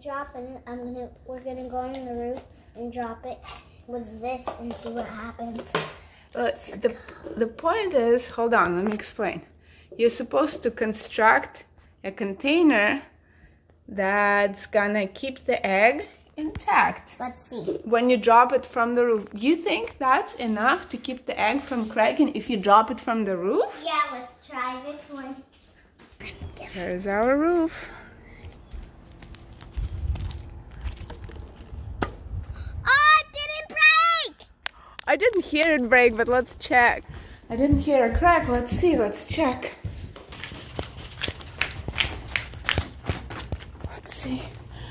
drop, and we're gonna go on the roof and drop it with this and see what happens. The point is, hold on, let me explain. You're supposed to construct a container that's gonna keep the egg intact. Let's see. When you drop it from the roof, do you think that's enough to keep the egg from cracking if you drop it from the roof? Yeah, let's try this one. Here's our roof. Oh, it didn't break! I didn't hear it break, but let's check. I didn't hear a crack. Let's see, let's check. Let's see.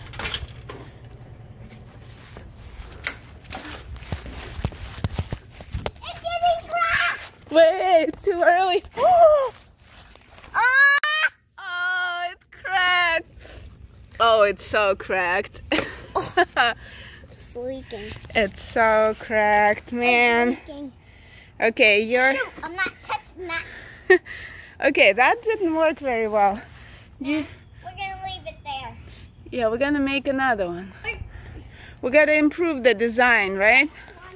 Wait, it's too early. Oh, it cracked. Oh, it's so cracked. It's leaking. It's so cracked, man. It's leaking. Okay, you're... Shoot, I'm not touching that. Okay, that didn't work very well. Nah, we're gonna leave it there. Yeah, we're gonna make another one. We gotta improve the design, right?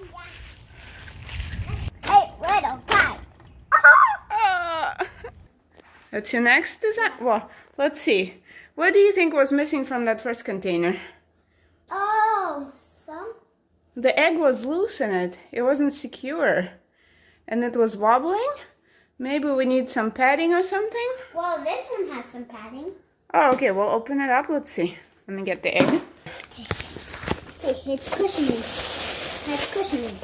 Hey, little guy. That's your next design? Well, let's see. What do you think was missing from that first container? Oh, The egg was loose in it. It wasn't secure. And it was wobbling? Maybe we need some padding or something? well, this one has some padding. Oh, okay. We'll open it up. Let's see. Let me get the egg. Okay. See, it's cushioning. It's cushioning.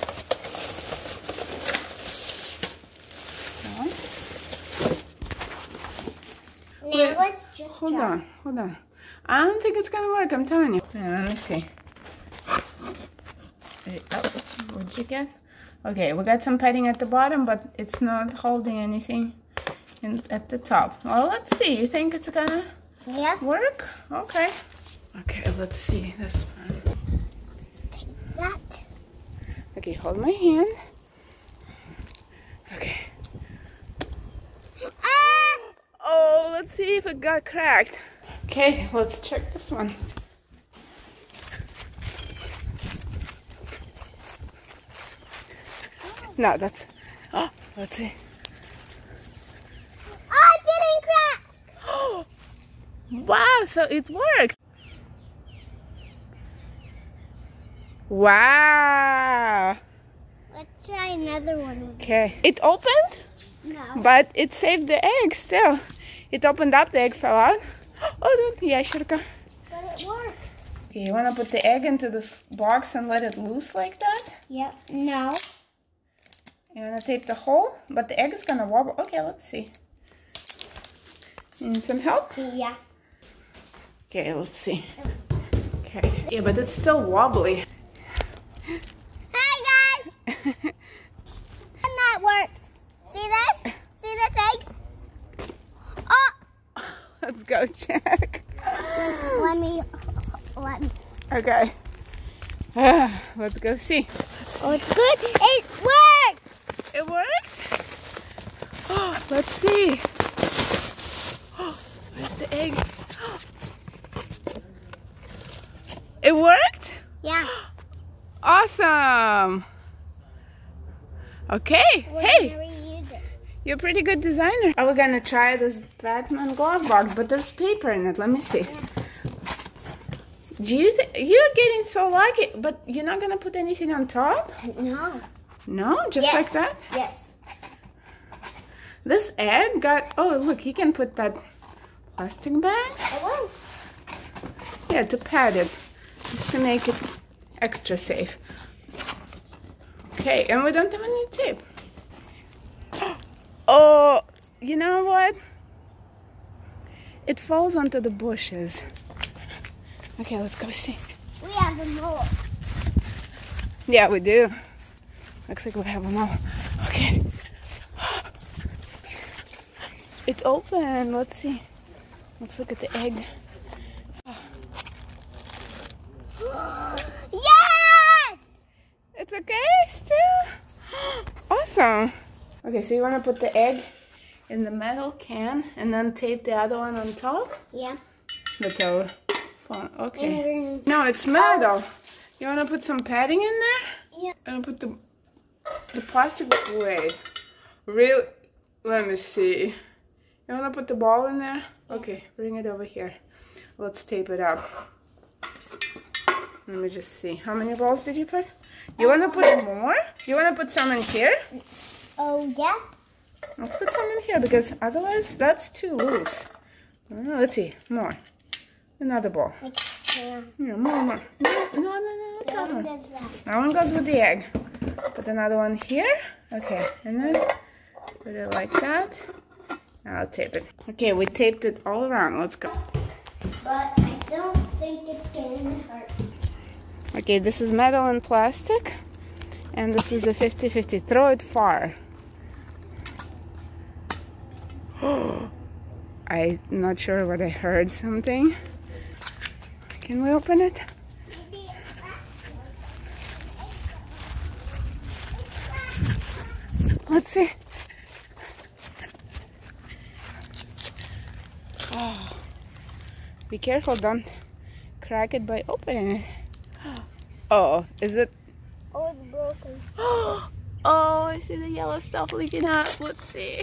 Now let's just Hold on. I don't think it's gonna work, I'm telling you. Yeah, let me see. Oh, what'd you get? Okay, we got some padding at the bottom, but it's not holding anything at the top. Well, let's see. You think it's gonna work? Okay. Okay, let's see this one. Take that. Okay, hold my hand. Okay. Oh, let's see if it got cracked. Okay, let's check this one. No, that's... Oh, let's see. Oh, it didn't crack! Oh, wow, so it worked. Wow. Let's try another one. Okay, it opened, No. but it saved the egg still. It opened up, the egg fell out. Oh, ящерка. But it worked. Okay, you want to put the egg into this box and let it loose like that? Yep. No. You want to tape the hole, but the egg is going to wobble. Okay, let's see. You need some help? Yeah. Okay, let's see. Okay. Yeah, but it's still wobbly. Hi, guys! And that worked. See this? See this egg? Oh! Let's go check. Let me. Okay. Let's go see. Oh, it's good. It worked! It worked? Oh, let's see. Oh, where's the egg? It worked? Yeah. Awesome. Okay. We're Hey, gonna reuse it. you're a pretty good designer. We're gonna try this Batman glove box, but there's paper in it. Let me see. Do you you're getting so lucky, but you're not gonna put anything on top? No. No, just like that? Yes. This egg got, oh look, you can put that plastic bag. I will. Yeah, to pad it, just to make it extra safe. Okay, and we don't even need tape. Oh, you know what? It falls onto the bushes. Okay, let's go see. We have them all. Yeah, we do. Looks like we have them all. Okay. It opened. Let's see. Let's look at the egg. Yes! It's okay still? Awesome. Okay, so you want to put the egg in the metal can and then tape the other one on top? Yeah. That's our phone. Okay. No, it's metal. You want to put some padding in there? Yeah. And put the plastic away. Real. Let me see. You want to put the ball in there? Okay, bring it over here. Let's tape it up. Let me just see. How many balls did you put? You want to put more? You want to put some in here? Oh, yeah. Let's put some in here because otherwise that's too loose. Let's see. More. Another ball. Yeah. Yeah, more. No. That one does that. That one goes with the egg. Put another one here. Okay, and then put it like that. Now I'll tape it. Okay, we taped it all around. Let's go. But I don't think it's going to hurt. Okay, this is metal and plastic. And this is a 50-50. Throw it far. I'm not sure what I heard. Something. Can we open it? Let's see. Oh. Be careful, don't crack it by opening it. Oh, is it? Oh, it's broken. Oh, I see the yellow stuff leaking out. Let's see.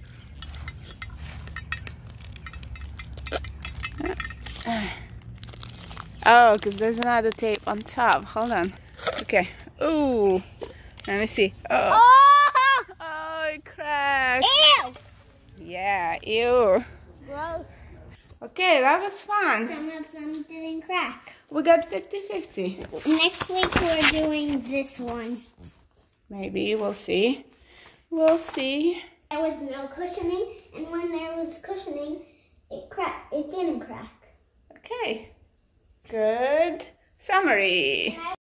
Oh, because there's another tape on top. Hold on. Okay. Ooh. Let me see. Oh. Oh, it cracked. Ew! Yeah, ew. Gross. Okay, that was fun. Some of them didn't crack. We got 50-50. Next week we're doing this one. Maybe, we'll see. We'll see. There was no cushioning, and when there was cushioning, it cracked. It didn't crack. Okay. Good summary.